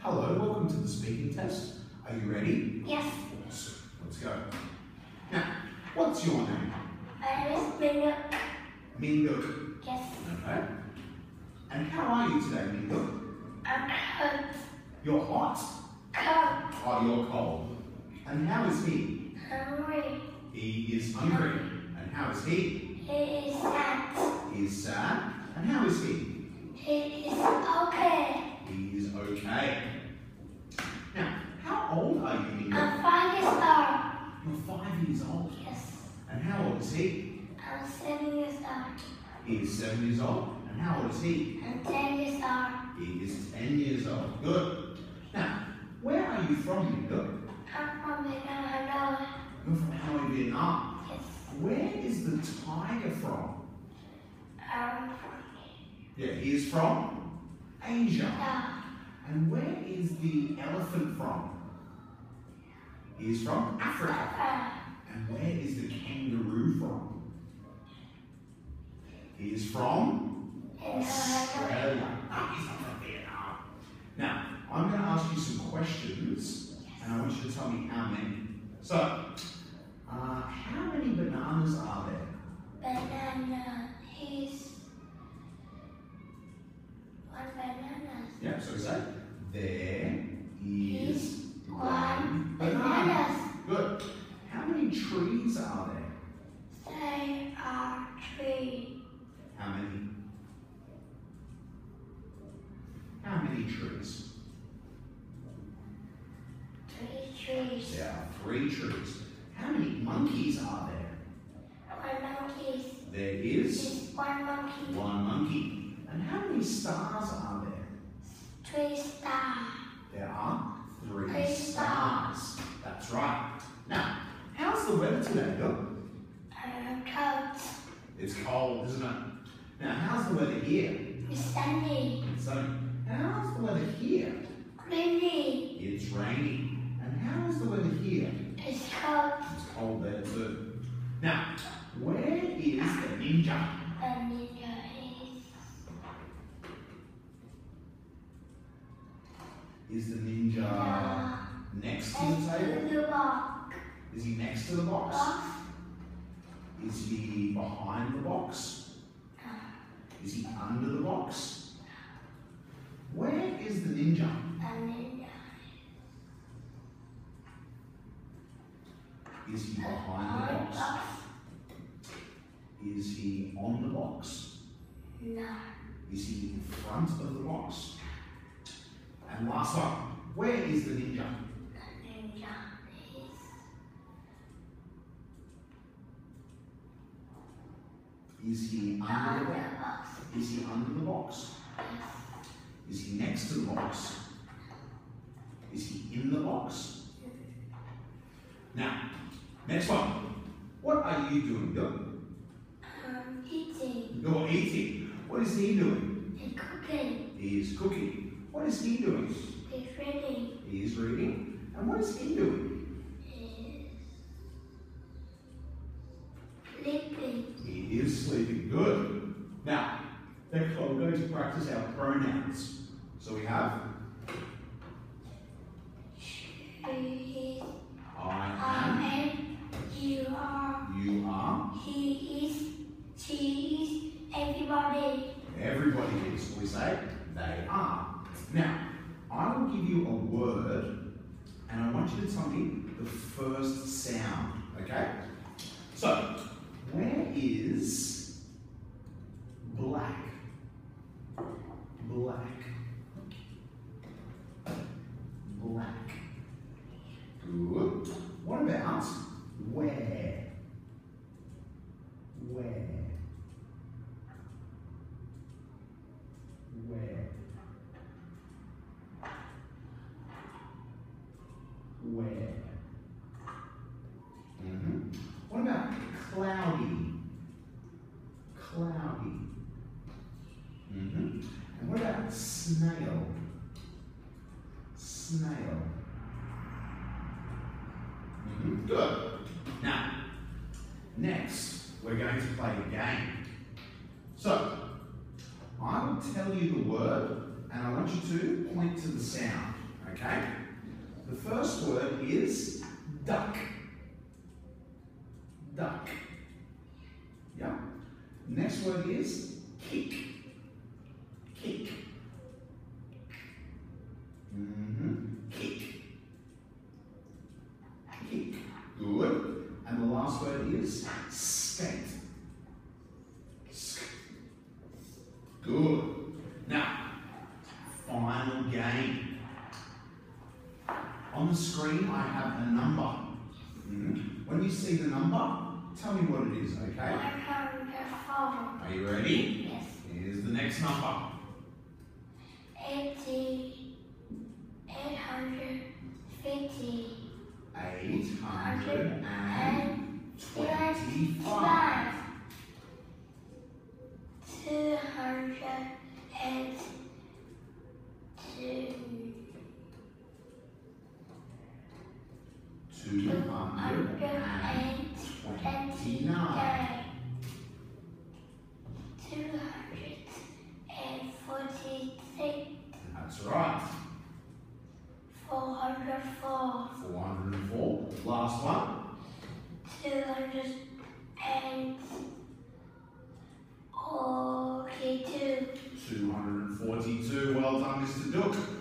Hello, welcome to the speaking test. Are you ready? Yes. Awesome. Let's go. Now, what's your name? My name is MINH. Minguk. Yes. Okay. And how are you today, Minguk? I'm cold. You're hot? Cold. Oh, you're cold. And how is he? Hungry. He is hungry. And how is he? He is sad. He is sad. And how is he? He is okay. He is okay. Now, how old are you, Minguk? I'm 5 years old. You're 5 years old. Yes. And how old is he? I'm 7 years old. He is 7 years old. And how old is he? I'm 10 years old. He is 10 years old. Good. Now, where are you from, Minguk? I'm from Vietnam, Hanoi. You're from Hanoi, Vietnam. Yes. Where is the tiger from? From Yeah, he is from Asia. yeah. And where is the elephant from? He is from Africa. And where is the kangaroo from? He is from Australia. No, he's not from Vietnam. Now, I'm going to ask you some questions, and I want you to tell me how many. So, how many bananas are there? Banana. He's 1 banana. Yeah, so we say, there is one banana. banana. Good. How many trees are there? There are 3. How many? How many trees? 3 trees. There are 3 trees. How many monkeys are there? 1 monkey. There is Is 1 monkey. 1 monkey. And how many stars are there? 3 stars. There are 3 3 stars. That's right. Now, how's the weather today, Doc? Cold. It's cold, isn't it? Now, how's the weather here? It's sunny. It's sunny. How's the weather here? Rainy. It's rainy. And how is the weather here? It's cold. It's cold there too. Now, where is the ninja? And ninja is Is the ninja next to the table? the box. Is he next to the box? Is he behind the box? Is he under the box? Where is the ninja? And ninja Is he behind the box? Is he on the box? No. Is he in front of the box? And last one, where is the ninja? And ninja Is he is under the the box? box. Is he under the box? Yes. Is he next to the box? Is he in the box? Now, next one. What are you doing, Doc? Eating. You're eating. What is he doing? And cooking. He is cooking. What is he doing? He's reading. He is reading. And what is he doing? Is sleeping. He is sleeping. Good. Now, next one, we're going to practice our pronouns. So we have She is. I am, You are. you are, He is. She is. Everybody. everybody is. We say they are. Now, I will give you a word and I want you to tell me the first sound, okay? So, where is black? Black. Black. Good. What about where? Where? Where? Where? What about cloudy? Cloudy. And what about snail? Snail. Good. Now, next, we're going to play a game. So, I will tell you the word, and I want you to point to the sound. Okay? The first word is duck. Duck. Yeah? Next word is kick. Kick. Kick. Kick. Good. And the last word is skate. Good. Now, final game. On the screen, I have a number. When you see the number, tell me what it is, okay? 104. Are you ready? Yes. Here's the next number. 80. 850. 825. 229. 246. That's right. 404. 404. Last one. 242. 242. Well done, Mr. Duke.